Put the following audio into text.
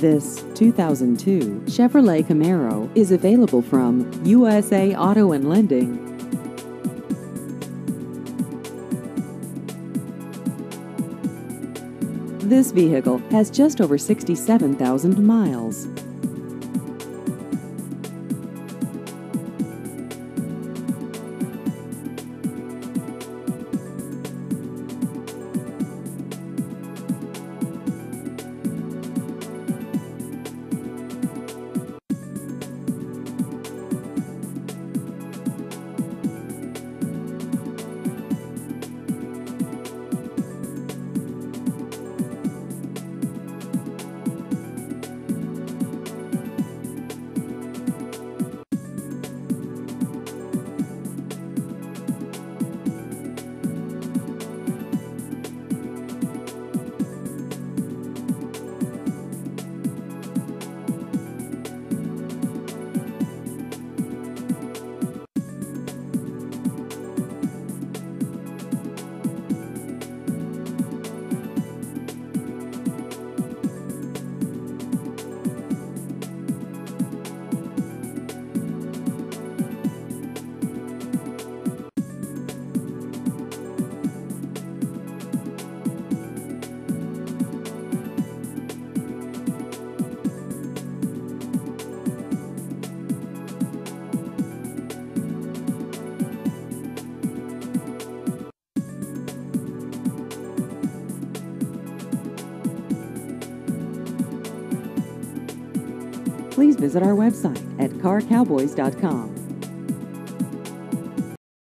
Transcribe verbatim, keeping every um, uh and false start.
This two thousand two Chevrolet Camaro is available from U S A Auto and Lending. This vehicle has just over sixty-seven thousand miles. Please visit our website at car cowboys dot com.